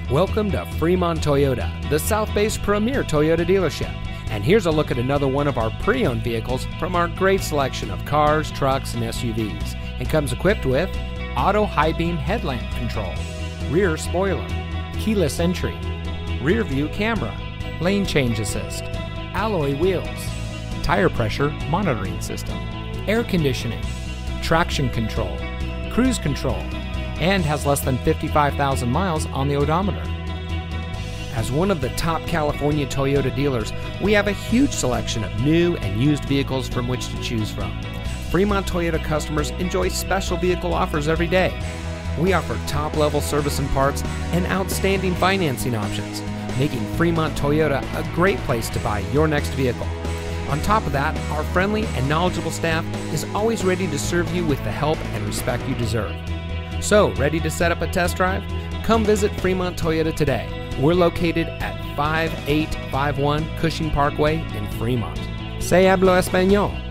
Welcome to Fremont Toyota, the South Bay's premier Toyota dealership. And here's a look at another one of our pre-owned vehicles from our great selection of cars, trucks, and SUVs. It comes equipped with auto high beam headlamp control, rear spoiler, keyless entry, rear view camera, lane change assist, alloy wheels, tire pressure monitoring system, air conditioning, traction control, cruise control, and has less than 55,000 miles on the odometer. As one of the top California Toyota dealers, we have a huge selection of new and used vehicles from which to choose from. Fremont Toyota customers enjoy special vehicle offers every day. We offer top-level service and parts and outstanding financing options, making Fremont Toyota a great place to buy your next vehicle. On top of that, our friendly and knowledgeable staff is always ready to serve you with the help and respect you deserve. So, ready to set up a test drive? Come visit Fremont Toyota today. We're located at 5851 Cushing Parkway in Fremont. Se hablo español.